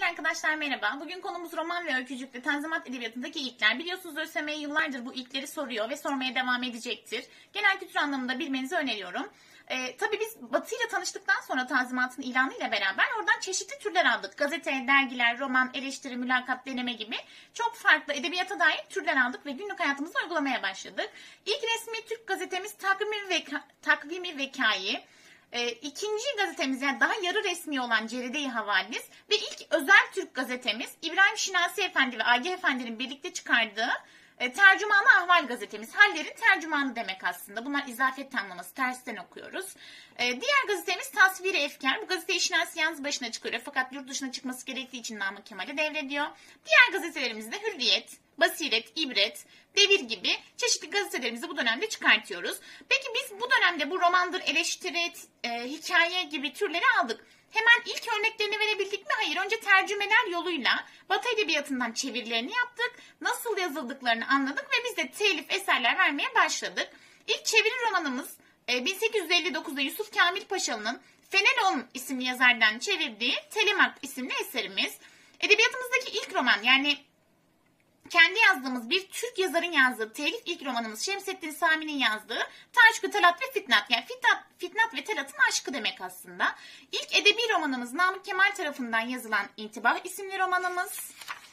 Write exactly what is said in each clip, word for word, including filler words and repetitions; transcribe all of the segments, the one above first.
Arkadaşlar merhaba. Bugün konumuz roman ve öykücülükte Tanzimat Edebiyatı'ndaki ilkler. Biliyorsunuz ÖSYM yıllardır bu ilkleri soruyor ve sormaya devam edecektir. Genel kültür anlamında bilmenizi öneriyorum. Ee, tabii biz Batı ile tanıştıktan sonra Tanzimat'ın ilanı ile beraber oradan çeşitli türler aldık. Gazete, dergiler, roman, eleştiri, mülakat, deneme gibi çok farklı edebiyata dair türler aldık ve günlük hayatımızda uygulamaya başladık. İlk resmi Türk gazetemiz Takvimi, Veka, Takvimi Vekayı. E, ikinci gazetemiz yani daha yarı resmi olan Ceride-i Havadis ve ilk özel Türk gazetemiz İbrahim Şinasi Efendi ve Agah Efendi'nin birlikte çıkardığı e, Tercümanı Ahval gazetemiz. Hallerin tercümanı demek aslında. Bunlar izafiyet tamlaması. Tersten okuyoruz. E, diğer gazetemiz Tasvir-i Efkar. Bu gazeteyi Şinasi yalnız başına çıkarıyor. Fakat yurt dışına çıkması gerektiği için Namık Kemal'e devrediyor. Diğer gazetelerimizde Hürriyet, Basiret, İbret, Devir gibi çeşitli gazetelerimizi bu dönemde çıkartıyoruz. Peki biz bu dönemde bu romandır, eleştiri, e, hikaye gibi türleri aldık. Hemen ilk örneklerini verebildik mi? Hayır. Önce tercümeler yoluyla Batı Edebiyatı'ndan çevirilerini yaptık. Nasıl yazıldıklarını anladık ve biz de telif eserler vermeye başladık. İlk çeviri romanımız e, bin sekiz yüz elli dokuzda Yusuf Kamil Paşalı'nın Fenelon isimli yazardan çevirdiği Telemark isimli eserimiz. Edebiyatımızdaki ilk roman yani kendi yazdığımız bir Türk yazarın yazdığı telif ilk romanımız Şemsettin Sami'nin yazdığı Taşkı Talat ve Fitnat. Yani Fitnat, Fitnat ve Talat'ın aşkı demek aslında. İlk edebi romanımız Namık Kemal tarafından yazılan İntibah isimli romanımız.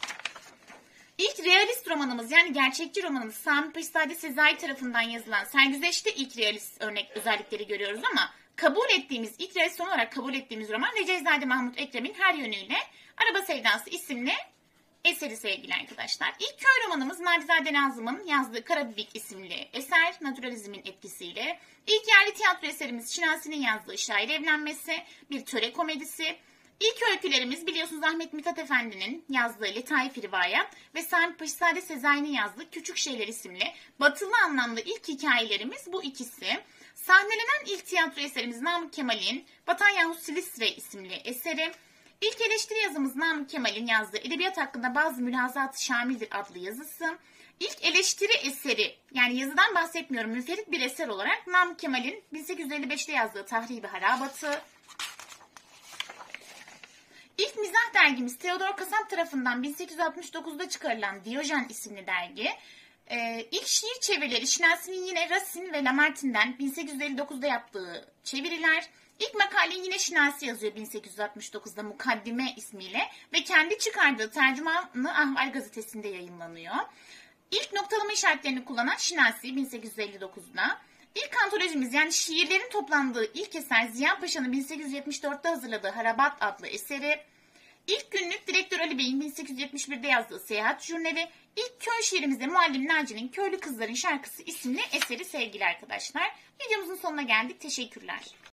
İlk realist romanımız yani gerçekçi romanımız Sami Paşazade Sezai tarafından yazılan Sergüzeş'te ilk realist örnek özellikleri görüyoruz ama kabul ettiğimiz, ilk realist olarak kabul ettiğimiz roman Recaizade Mahmut Ekrem'in Her Yönüyle Araba Sevdası isimli eseri sevgili arkadaşlar. İlk köy romanımız Nabizade Nazım'ın yazdığı Karabibik isimli eser naturalizmin etkisiyle. İlk yerli tiyatro eserimiz Şinasi'nin yazdığı Şair Evlenmesi, bir töre komedisi. İlk öykülerimiz biliyorsunuz Ahmet Mithat Efendi'nin yazdığı Letaif-i Rivayet ve Sami Paşazade Sezai'nin yazdığı Küçük Şeyler isimli batılı anlamda ilk hikayelerimiz bu ikisi. Sahnelenen ilk tiyatro eserimiz Namık Kemal'in Vatan Yahut Silistre isimli eseri. İlk eleştiri yazımız Namık Kemal'in yazdığı Edebiyat hakkında bazı mülahazat-ı şamildir adlı yazısı. İlk eleştiri eseri yani yazıdan bahsetmiyorum müferit bir eser olarak Namık Kemal'in bin sekiz yüz elli beşte yazdığı Tahribi Harabatı. İlk mizah dergimiz Theodor Kasap tarafından bin sekiz yüz altmış dokuzda çıkarılan Diyojen isimli dergi. Ee, ilk şiir çevirileri Şinasi'nin yine Racine ve Lamartine'den bin sekiz yüz elli dokuzda yaptığı çeviriler. İlk makaleyi yine Şinasi yazıyor bin sekiz yüz altmış dokuzda Mukaddime ismiyle ve kendi çıkardığı Tercümanı Ahval gazetesinde yayınlanıyor. İlk noktalama işaretlerini kullanan Şinasi bin sekiz yüz elli dokuzda. İlk antolojimiz yani şiirlerin toplandığı ilk eser Ziya Paşa'nın bin sekiz yüz yetmiş dörtte hazırladığı Harabat adlı eseri. İlk günlük Direktör Ali Bey'in bin sekiz yüz yetmiş birde yazdığı Seyahat Jurnali. İlk köy şiirimizde Muallim Naci'nin Köylü Kızların Şarkısı isimli eseri sevgili arkadaşlar. Videomuzun sonuna geldik. Teşekkürler.